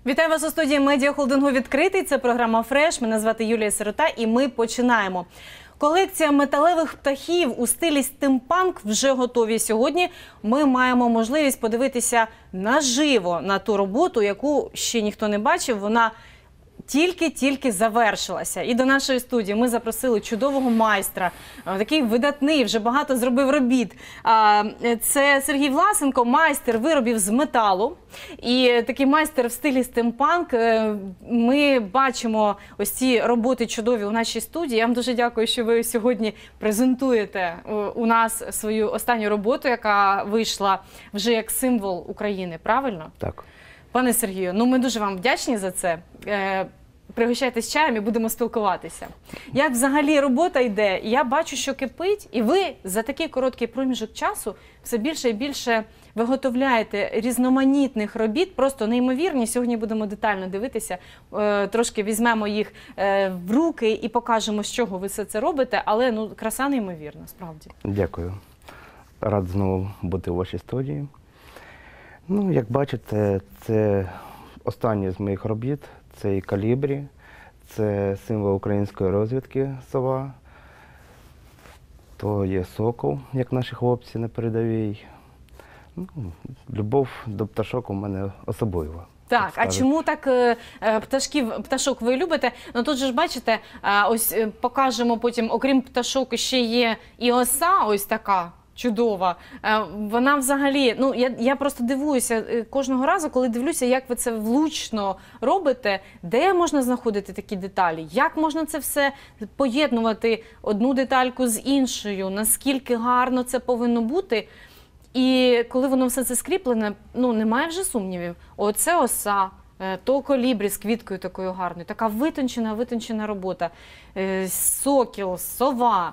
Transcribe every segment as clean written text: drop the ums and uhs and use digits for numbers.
Вітаю вас у студії медіахолдингу «Відкритий». Це програма «Фреш». Мене звати Юлія Сирота і ми починаємо. Колекція металевих птахів у стилі стимпанк вже готові. Сьогодні ми маємо можливість подивитися наживо на ту роботу, яку ще ніхто не бачив. Вона тільки завершилася. І до нашої студії ми запросили чудового майстра, такий видатний, вже багато зробив робіт. Це Сергій Власенко, майстер виробів з металу. І такий майстер в стилі стимпанк. Ми бачимо ось ці роботи чудові у нашій студії. Я вам дуже дякую, що ви сьогодні презентуєте у нас свою останню роботу, яка вийшла вже як символ України, правильно? Так. Пане Сергію, ну ми дуже вам вдячні за це. Пригощайтесь чаєм і будемо спілкуватися. Як взагалі робота йде? Я бачу, що кипить, і ви за такий короткий проміжок часу все більше і більше виготовляєте різноманітних робіт, просто неймовірні. Сьогодні будемо детально дивитися, трошки візьмемо їх в руки і покажемо, з чого ви все це робите, але ну, краса неймовірна, справді. Дякую. Рад знову бути у вашій студії. Ну, як бачите, це останній з моїх робіт. Це і калібрі, це символ української розвідки сова, то є сокол, як наші хлопці на передовій. Ну, любов до пташок у мене особлива. Так, а чому так пташок ви любите? Ну тут же ж бачите, ось покажемо потім, окрім пташок, ще є і оса ось така. Чудова. Вона взагалі, ну я просто дивуюся кожного разу, коли дивлюся, як ви це влучно робите, де можна знаходити такі деталі, як можна це все поєднувати, одну детальку з іншою, наскільки гарно це повинно бути. І коли воно все це скріплене, ну немає вже сумнівів. Оце оса, то колібрі з квіткою такою гарною, така витончена робота, сокіл, сова.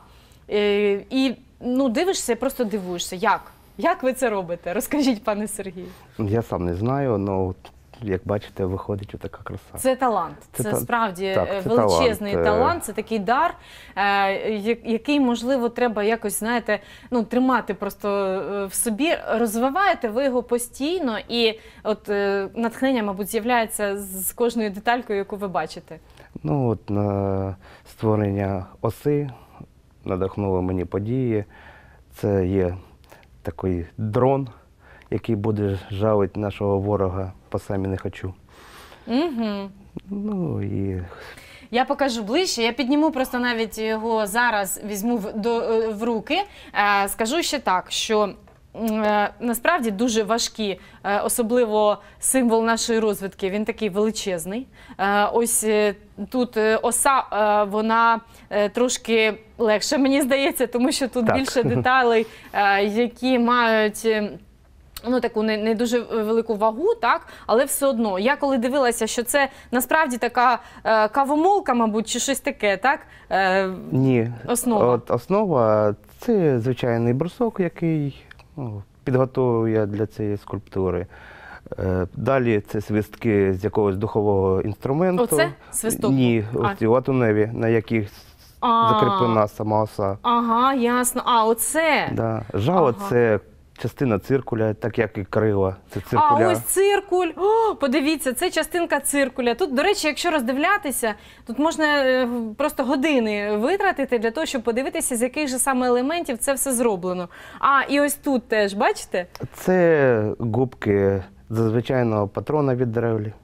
І ну, дивишся і просто дивуєшся. Як ви це робите? Розкажіть, пане Сергію. Я сам не знаю, але, як бачите, виходить отака краса. Це талант. Це справді величезний талант. Це такий дар, який, можливо, треба якось, знаєте, ну, тримати просто в собі. Розвиваєте ви його постійно і от натхнення, мабуть, з'являється з кожною деталькою, яку ви бачите. Ну, от на створення оси надихнули мені події. Це є такий дрон, який буде жалити нашого ворога по самі не хочу. Угу. Ну, і... Я покажу ближче, я підніму просто навіть його зараз, візьму в руки. Скажу ще так, що насправді дуже важкі, особливо символ нашої розвідки, він такий величезний. Ось тут оса, вона трошки легше, мені здається, тому що тут більше деталей, які мають ну, таку не дуже велику вагу, так? Але все одно. Я коли дивилася, що це насправді така кавомолка, мабуть, чи щось таке, так? Ні. Основа. От основа – це звичайний брусок, який підготував я для цієї скульптури. Далі це свистки з якогось духового інструменту. Оце свисток? Ні, ось ці латуневі, на яких закріплена сама оса. Ага, ясно. А, оце? Да. Жало – це частина циркуля, так як і крила. Це циркуля. А, ось циркуль. О, подивіться, це частинка циркуля. Тут, до речі, якщо роздивлятися, тут можна просто години витратити для того, щоб подивитися, з яких же саме елементів це все зроблено. А, і ось тут теж, бачите? Це губки звичайного патрона від древлі.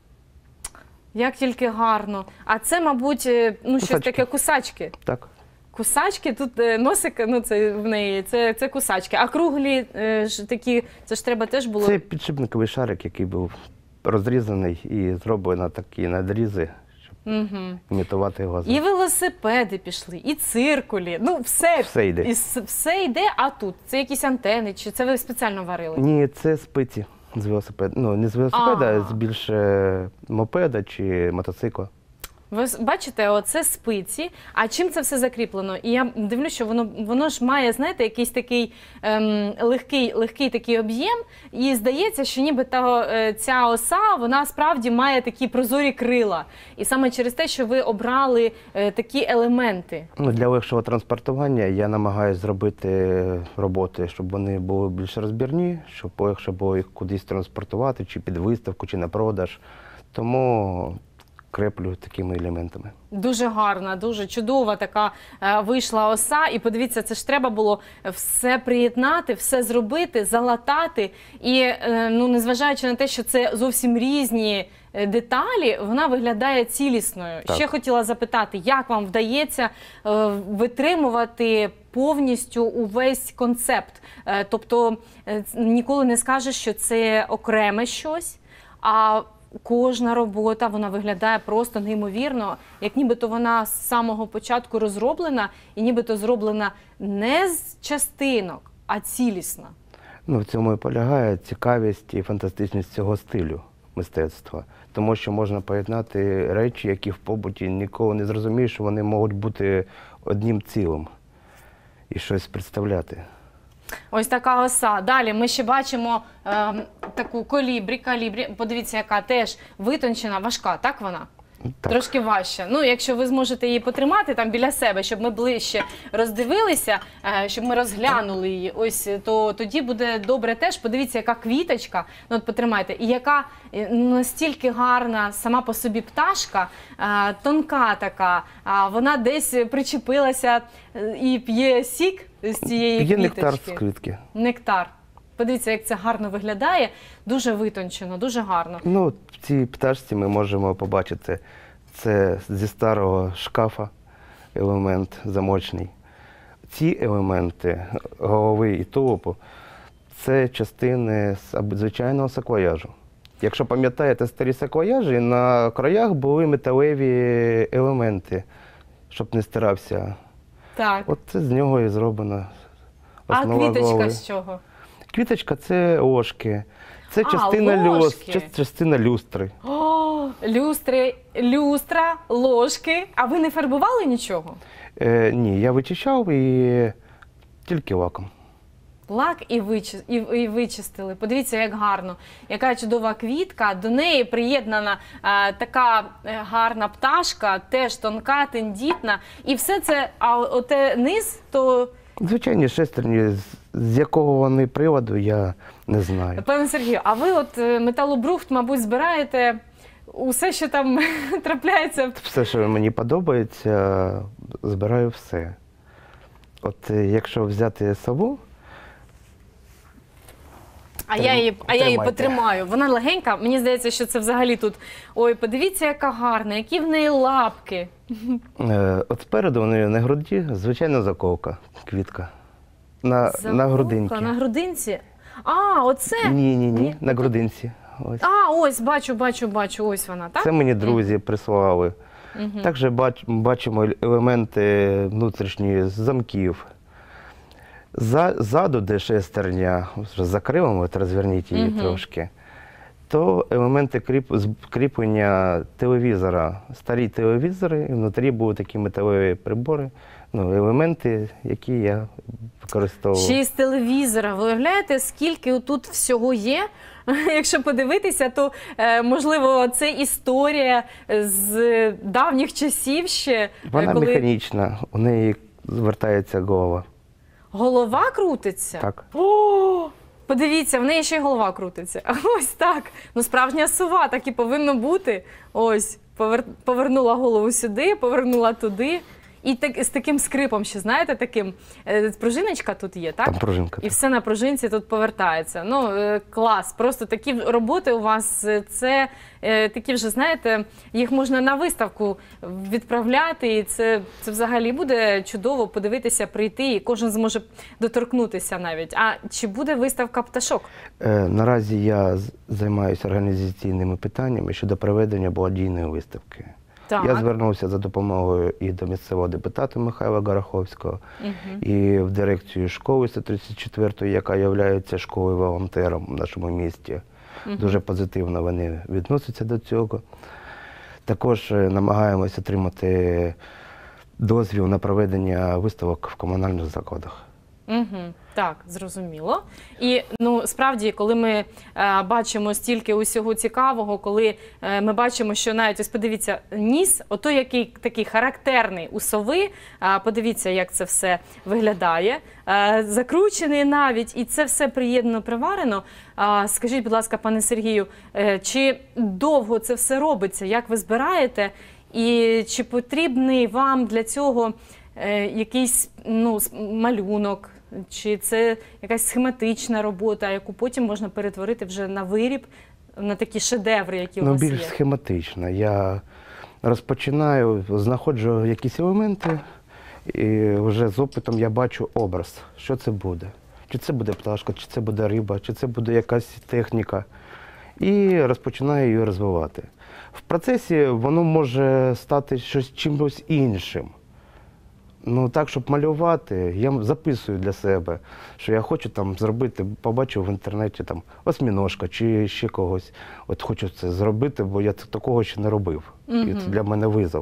Як тільки гарно. А це, мабуть, ну, щось таке кусачки. Так. Кусачки, тут носик, ну це в неї, це кусачки. А круглі такі, це ж треба теж було... Це підшипниковий шарик, який був розрізаний і зроблено такі надрізи, щоб імітувати його. І велосипеди пішли, і циркулі, ну все йде. Все йде, а тут це якісь антени, чи це ви спеціально варили? Ні, це спиці з велосипеда. Ну, не з велосипеда, а з більше мопеда чи мотоцикла. Ви бачите, оце спиці, а чим це все закріплено? І я дивлюсь, що воно ж має, знаєте, якийсь такий легкий такий об'єм, і здається, що ніби ця оса, вона справді має такі прозорі крила. І саме через те, що ви обрали такі елементи. Ну, для легшого транспортування я намагаюся зробити роботи, щоб вони були більш розбірні, щоб легше було їх кудись транспортувати, чи під виставку, чи на продаж. тому креплю такими елементами. Дуже гарна, дуже чудова така вийшла оса. І подивіться, це ж треба було все приєднати, все зробити, залатати. І ну, незважаючи на те, що це зовсім різні деталі, вона виглядає цілісною. Так. Ще хотіла запитати, як вам вдається витримувати повністю увесь концепт? Тобто ніколи не скажеш, що це окреме щось, а кожна робота, вона виглядає просто неймовірно, як нібито вона з самого початку розроблена, і нібито зроблена не з частинок, а цілісна. Ну, в цьому і полягає цікавість і фантастичність цього стилю мистецтва. Тому що можна поєднати речі, які в побуті ніколи не зрозумієш, що вони можуть бути одним цілим і щось представляти. Ось така оса. Далі ми ще бачимо таку калібрі. Подивіться, яка теж витончена, важка, так вона? Так. Трошки важча. Ну, якщо ви зможете її потримати там біля себе, щоб ми ближче роздивилися, щоб ми розглянули її, ось, то тоді буде добре теж. Подивіться, яка квіточка, ну от потримайте, і яка настільки гарна сама по собі пташка, тонка така, вона десь причепилася і п'є сік з цієї Є квіточки. нектар з квітки. Нектар. Подивіться, як це гарно виглядає, дуже витончено, дуже гарно. Ну, в цій пташці ми можемо побачити, це зі старого шкафа елемент замочний. Ці елементи голови і тулупу – це частини звичайного саквояжу. Якщо пам'ятаєте старі саквояжі, на краях були металеві елементи, щоб не стирався. Так. От це з нього і зроблено А основа квіточка голови. з чого? Квіточка – це ложки, це частина ложки. частина люстри. О, люстра, ложки. А ви не фарбували нічого? Ні, я вичищав і тільки лаком. Лак і вичистили. Подивіться, як гарно. Яка чудова квітка. До неї приєднана така гарна пташка, теж тонка, тендітна. І все це, а оте низ, то... Звичайні шестерні, з якого вони приводу, я не знаю. Пане Сергію, а ви от металобрухт, мабуть, збираєте усе, що там трапляється? Все, що мені подобається, збираю все. От якщо взяти сову, А я її Тримайте. потримаю. Вона легенька. Мені здається, що це взагалі тут. Ой, подивіться, яка гарна, які в неї лапки. от спереду вони на груді, звичайно, заколка, квітка. На грудинці. На грудинці? А, оце? Ні, на грудинці. Ось. А, ось, бачу, ось вона, так? Це мені друзі прислали. Також бачимо елементи внутрішні з замків. Ззаду, де шестерня, вже закрилимо, от розверніть її трошки, то елементи кріплення телевізора. Старі телевізори, і внутрі були такі металеві прибори, ну, елементи, які я використовував. Ще й з телевізора. Ви уявляєте, скільки тут всього є? Якщо подивитися, то, можливо, це історія з давніх часів ще. Вона коли механічна, у неї звертається голова. голова крутиться? Так. О, подивіться, в неї ще й голова крутиться. Ось так. Ну, справжня сова, так і повинно бути. Ось, повернула голову сюди, повернула туди. І так, з таким скрипом ще, знаєте, таким, пружиночка тут є, так? Там пружинка. І все на пружинці тут повертається. Ну, клас. Просто такі роботи у вас, це такі вже, знаєте, їх можна на виставку відправляти, і це взагалі буде чудово подивитися, прийти, і кожен зможе доторкнутися навіть. А чи буде виставка пташок? Наразі я займаюся організаційними питаннями щодо проведення благодійної виставки. Так. Я звернувся за допомогою і до місцевого депутата Михайла Гороховського, і в дирекцію школи 134-ї, яка є школою-волонтером в нашому місті. Дуже позитивно вони відносяться до цього. Також намагаємося отримати дозвіл на проведення виставок в комунальних закладах. Так, зрозуміло. І справді, коли ми бачимо стільки усього цікавого, коли ми бачимо, що навіть, ось подивіться, ніс, ото який такий характерний у сови, подивіться, як це все виглядає, закручений навіть, і це все приєднано, приварено. Скажіть, будь ласка, пане Сергію, чи довго це все робиться, як ви збираєте, і чи потрібний вам для цього якийсь малюнок, чи це якась схематична робота, яку потім можна перетворити вже на виріб, на такі шедеври, які у вас є? Більш схематична. Я розпочинаю, знаходжу якісь елементи, і вже з опитом я бачу образ, що це буде. Чи це буде пташка, чи це буде риба, чи це буде якась техніка. І розпочинаю її розвивати. В процесі воно може стати чимось іншим. Так, щоб малювати, я записую для себе, що я хочу там зробити, побачив в інтернеті там осьміножка чи ще когось. От хочу це зробити, бо я такого ще не робив. І це для мене визов.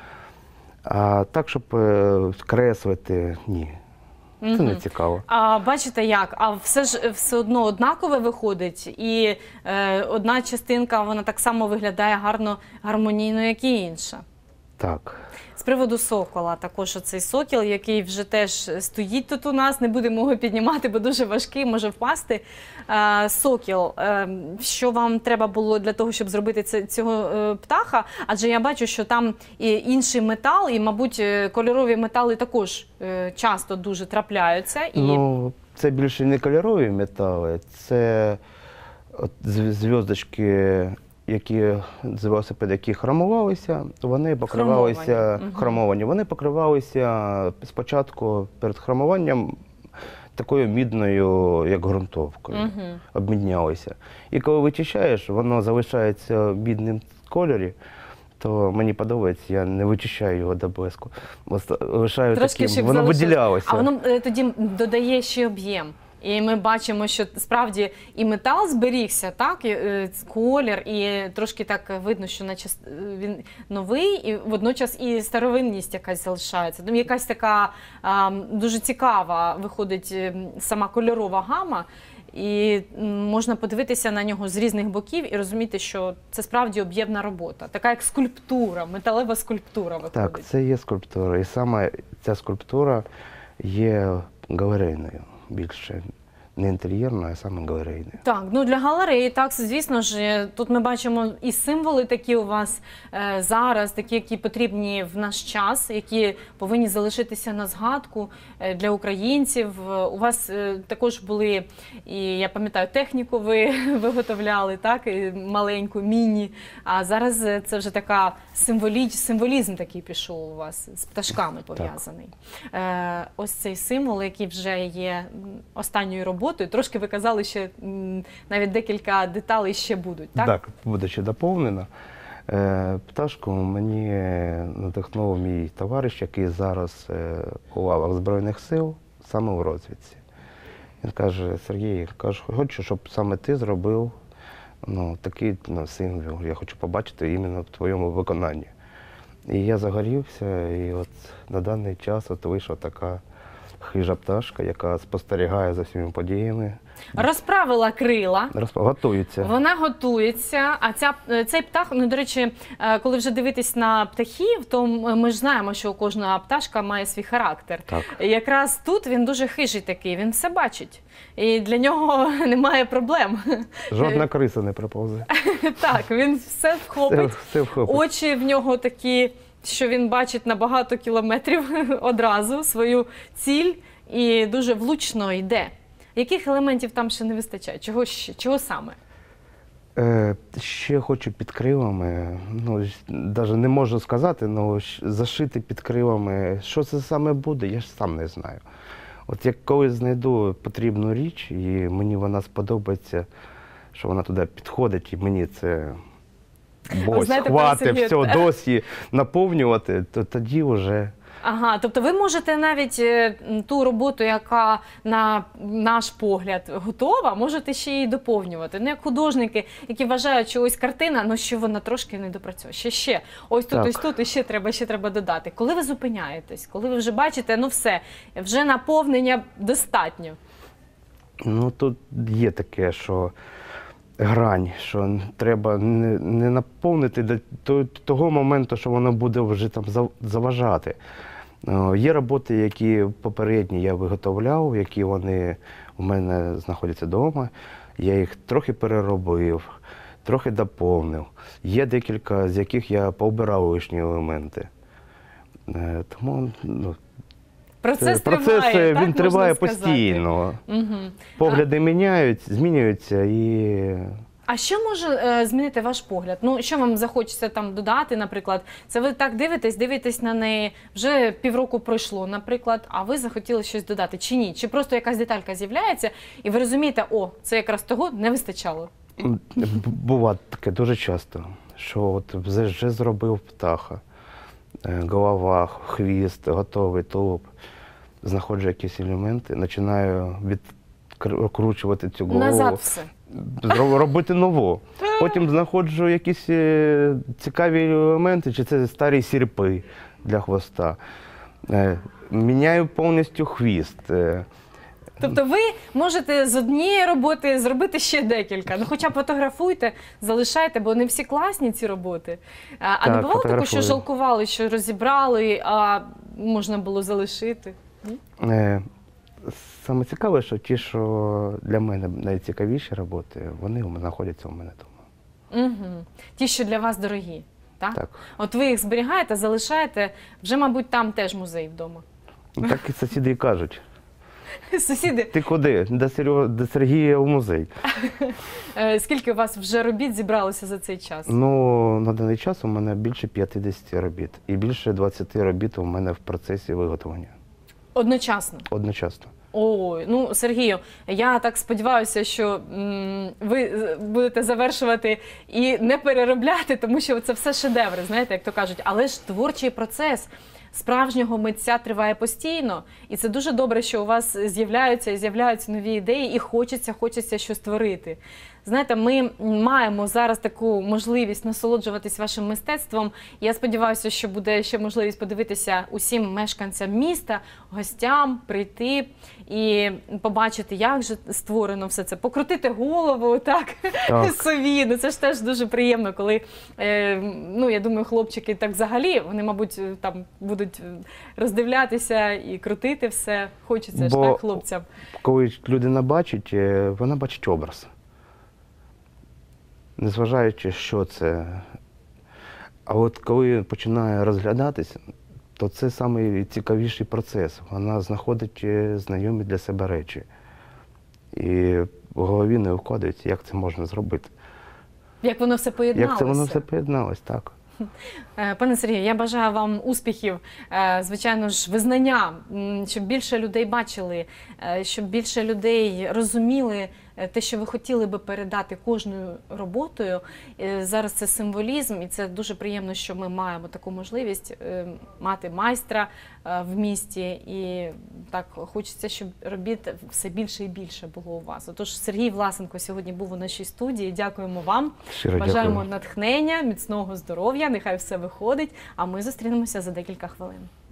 А так, щоб креслити, ні. Це не цікаво. А бачите як? А все одно однакове виходить, і одна частинка, вона так само виглядає гарно, гармонійно, як і інша. Так. З приводу сокола, також оцей сокіл, який вже теж стоїть тут у нас, не будемо його піднімати, бо дуже важкий, може впасти. Сокіл, що вам треба було для того, щоб зробити цього птаха? Адже я бачу, що там і інший метал, і, мабуть, кольорові метали також часто дуже трапляються. Це більше не кольорові метали, це зв'язочки, з велосипедів, які хромувалися, вони покривалися хромовані. Вони покривалися спочатку перед хромуванням такою мідною, як ґрунтовкою, обміднялися. І коли вичищаєш, воно залишається в мідному кольорі, то мені подобається, я не вичищаю його до блиску. Лишаю таким, воно виділялося. А воно тоді додає ще об'єм. І ми бачимо, що справді і метал зберігся, так, і колір, і трошки так видно, що наче він новий, і водночас і старовинність якась залишається. Тому якась така дуже цікава виходить сама кольорова гама, і можна подивитися на нього з різних боків і розуміти, що це справді об'ємна робота. Така як скульптура, металева скульптура виходить. Так, це є скульптура. І саме ця скульптура є галерейною. Більше не інтер'єрною, а саме галерейною. Так, для галереї, так, звісно ж, тут ми бачимо і символи такі у вас зараз, такі, які потрібні в наш час, які повинні залишитися на згадку для українців. У вас також були, і я пам'ятаю, техніку ви виготовляли, так, і маленьку, міні, а зараз це вже така символізм такий пішов у вас, з пташками пов'язаний. Ось цей символ, який вже є останньою роботою, трошки ви казали, що навіть декілька деталей ще будуть, так? Так, буде ще доповнено. Пташку мені надихнув мій товариш, який зараз у лавах Збройних сил, саме у розвідці. Він каже: Сергій, хочу, щоб саме ти зробив такий символ, я хочу побачити іменно в твоєму виконанні. І я загорівся, і от на даний час вийшла така хижа пташка, яка спостерігає за всіма подіями. Розправила крила. Готується. Вона готується. А цей птах, до речі, коли вже дивитись на птахів, то ми ж знаємо, що кожна пташка має свій характер. Так. І якраз тут він дуже хижий такий, він все бачить. І для нього немає проблем. Жодна криса не проповзе. Так, він все вхопить. Все вхопить. Очі в нього такі, що він бачить на багато кілометрів одразу свою ціль і дуже влучно йде. Яких елементів там ще не вистачає? Чого саме? Ще хочу під крилами, навіть не можу сказати, але зашити під крилами, що це саме буде, я ж сам не знаю. От як коли знайду потрібну річ, і мені вона сподобається, що вона туди підходить, і мені це хватить, все, досі наповнювати, то тоді вже Ага, тобто ви можете навіть ту роботу, яка на наш погляд готова, можете ще її доповнювати. Не як художники, які вважають, що ось картина, ну що вона трошки не допрацює. Ще. Ось тут, Так. ось тут, і ще треба додати. Коли ви зупиняєтесь, коли ви вже бачите, ну все, вже наповнення достатньо. Ну, тут є таке, що грань, що треба не наповнити до того моменту, що воно буде вже там заважати. Є роботи, які попередні я виготовляв, які вони у мене знаходяться вдома. Я їх трохи переробив, трохи доповнив. Є декілька, з яких я поубирав лишні елементи. Тому Процес процес триває, він так, триває можна сказати? постійно. Угу. Погляди змінюються і А що може змінити ваш погляд? Ну, що вам захочеться там додати, наприклад? Це ви так дивитесь на неї, вже півроку пройшло, наприклад, а ви захотіли щось додати, чи ні? Чи просто якась деталька з'являється, і ви розумієте, о, це якраз того не вистачало? буває таке дуже часто, що от вже зробив птаха, голова, хвіст, готовий тулуб, знаходжу якісь елементи, починаю відкручувати цю голову. Назад все. Робити нову. Потім знаходжу якісь цікаві елементи, чи це старі сірпи для хвоста. Міняю повністю хвіст. Тобто ви можете з однієї роботи зробити ще декілька. Ну, хоча б фотографуйте, залишайте, бо не всі класні ці роботи. А не Так, бувало такого, що фотографую. жалкували, що розібрали, а можна було залишити? Ні? Саме цікаве, що ті, що для мене найцікавіші роботи, вони знаходяться у мене вдома. Угу. Ті, що для вас дорогі, так? Так. От ви їх зберігаєте, залишаєте, вже, мабуть, там теж музей вдома. Так і сусіди і кажуть. Сусіди, Ти куди? До Сергія у музей. скільки у вас вже робіт зібралося за цей час? Ну, на даний час у мене більше 50 робіт. І більше 20 робіт у мене в процесі виготовлення. Одночасно? Одночасно. Ой, ну, Сергію, я так сподіваюся, що ви будете завершувати і не переробляти, тому що це все шедеври, знаєте, як то кажуть. Але ж творчий процес справжнього митця триває постійно. І це дуже добре, що у вас з'являються нові ідеї і хочеться щось творити. Знаєте, ми маємо зараз таку можливість насолоджуватись вашим мистецтвом. Я сподіваюся, що буде ще можливість подивитися усім мешканцям міста, гостям, прийти і побачити, як же створено все це. Покрутити голову, так, сові. Ну, це ж теж дуже приємно, коли, ну, я думаю, хлопчики так взагалі, вони, мабуть, там будуть роздивлятися і крутити все. Хочеться ж, так, хлопцям. Коли людина бачить, вона бачить образ. Незважаючи, що це. А от коли починає розглядатися, то це найцікавіший процес. Вона знаходить знайомі для себе речі. І в голові не вкладається, як це можна зробити. Як воно все поєдналося. Як це воно все поєдналось, так. Пане Сергію, я бажаю вам успіхів, звичайно ж, визнання, щоб більше людей бачили, щоб більше людей розуміли те, що ви хотіли би передати кожною роботою. Зараз це символізм, і це дуже приємно, що ми маємо таку можливість мати майстра в місті. І так хочеться, щоб робіт все більше і більше було у вас. Отож, Сергій Власенко сьогодні був у нашій студії. Дякуємо вам. Щиро Бажаємо дякую. натхнення, міцного здоров'я, нехай все виходить. А ми зустрінемося за декілька хвилин.